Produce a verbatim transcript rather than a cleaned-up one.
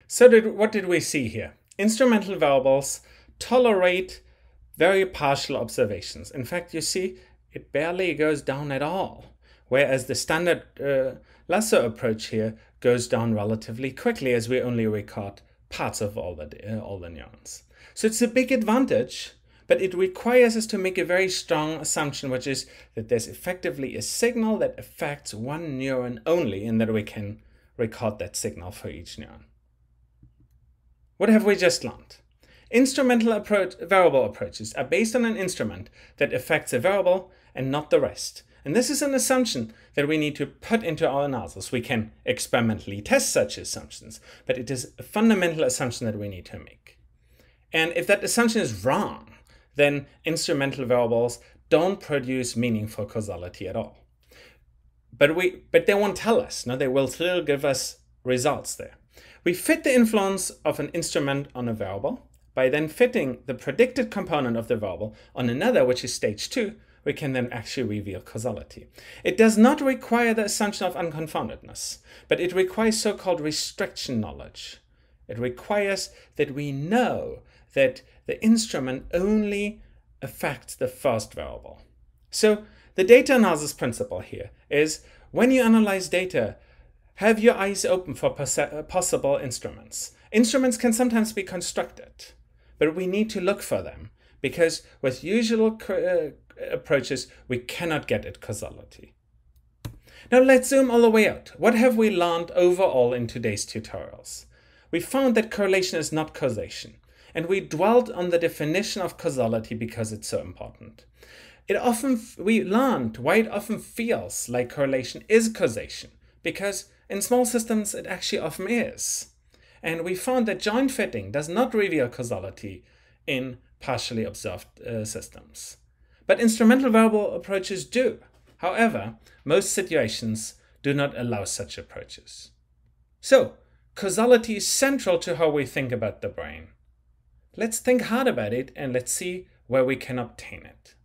So did, what did we see here? Instrumental variables tolerate very partial observations. In fact, you see, it barely goes down at all, whereas the standard uh, lasso approach here goes down relatively quickly, as we only record parts of all the, uh, all the neurons. So it's a big advantage, but it requires us to make a very strong assumption, which is that there's effectively a signal that affects one neuron only, and that we can record that signal for each neuron. What have we just learned? Instrumental approach, variable approaches are based on an instrument that affects a variable and not the rest. And this is an assumption that we need to put into our analysis. We can experimentally test such assumptions, but it is a fundamental assumption that we need to make. And if that assumption is wrong, then instrumental variables don't produce meaningful causality at all. But, we, but they won't tell us. No, they will still give us results there. We fit the influence of an instrument on a variable. By then fitting the predicted component of the variable on another, which is stage two, we can then actually reveal causality. It does not require the assumption of unconfoundedness, but it requires so-called restriction knowledge. It requires that we know that the instrument only affects the first variable. So the data analysis principle here is, when you analyze data, have your eyes open for possible instruments. Instruments can sometimes be constructed, but we need to look for them, because with usual uh, approaches, we cannot get at causality. Now let's zoom all the way out. What have we learned overall in today's tutorials? We found that correlation is not causation, and we dwelled on the definition of causality because it's so important. It often, we learned why it often feels like correlation is causation, because in small systems it actually often is. And we found that joint fitting does not reveal causality in partially observed uh, systems. But instrumental variable approaches do. However, most situations do not allow such approaches. So, causality is central to how we think about the brain. Let's think hard about it and let's see where we can obtain it.